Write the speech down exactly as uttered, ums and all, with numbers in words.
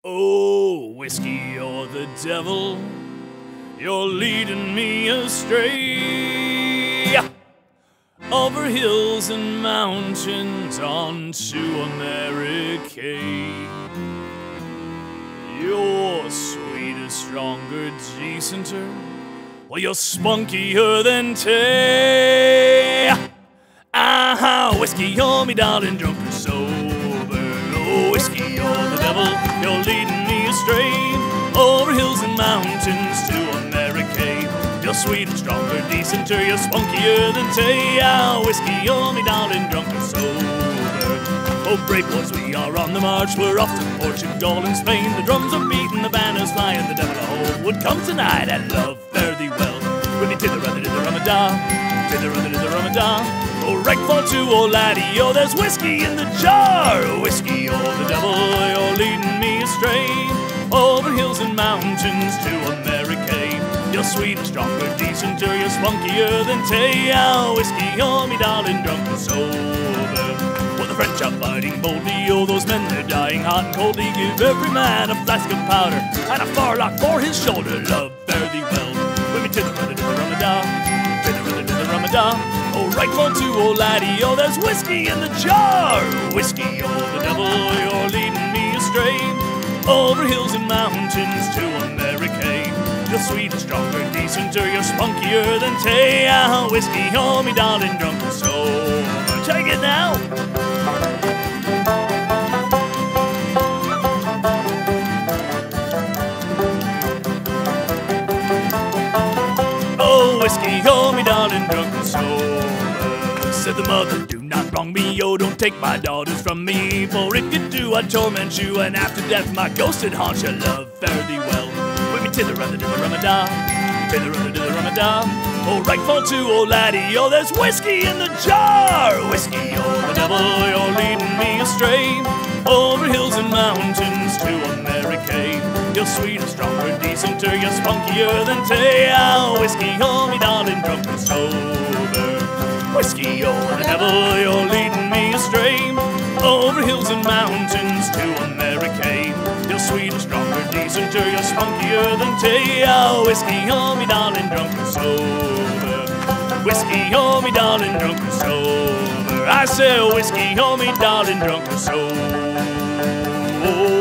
Oh, whiskey, you're the devil. You're leading me astray. Over hills and mountains onto America. You're sweeter, stronger, decenter. Well, you're spunkier than Tay. Ah, whiskey, you're me darling, drunk or sober. Oh, whiskey, you're the devil, you're leading me astray. Over hills and mountains to America. You're sweeter, stronger, decenter, you're spunkier than Tay. Ah, whiskey, you're me darling, drunk or sober. Oh, brave boys, we are on the march, we're off to Portugal and Spain. The drums are beating, the banners flying, the devil of hope would come tonight and love fare thee well. With me to the rudder to the Ramadan, to the rudder to the Ramadan. Oh, right for two, oh laddie, oh, there's whiskey in the jar. Whiskey, oh, the devil, you're leading me astray. Over hills and mountains to America. You're sweeter, stronger, decenter, you're spunkier than Tay. Oh, whiskey, oh, me darling, drunk and sober. Well, the French are fighting boldly, oh, those men, they're dying hot and coldly. Give every man a flask of powder and a firelock for his shoulder. Love, fare thee well. With me to the rudder to the Ramadan, to the rudder to the Ramadan. Oh, right for two, oh laddie, oh, there's whiskey in the jar. Whiskey, oh, the devil, you're leading me astray. Over hills and mountains to America. You're sweeter, stronger, decenter, you're spunkier than Tay. Ah, whiskey, oh, me darling, drunk and sober. Take it now. Oh, whiskey, oh, me darling, drunk and sober. Said the mother, do not wrong me, oh, don't take my daughters from me. For if you do, I torment you, and after death my ghost would haunt your love, fare thee well. With me to the rudder to the Ramadan, to the rudder to the Ramadan. Oh, right for two, oh laddie, oh, there's whiskey in the jar. Whiskey, oh, the devil, you're leading me astray. Over hills and mountains to America. You're sweeter, stronger, decenter, you're spunkier than Tay. Oh, whiskey, oh, me darling, drunk and sober. Whiskey, oh, the devil, you're leading me astray. Over hills and mountains to America. You're sweeter, stronger, decenter, you're spunkier than Tay. Oh, whiskey, oh, me darling, drunk and sober. Whiskey, oh, me darling, drunk and sober. I say, whiskey, oh, me darling, drunk and sober.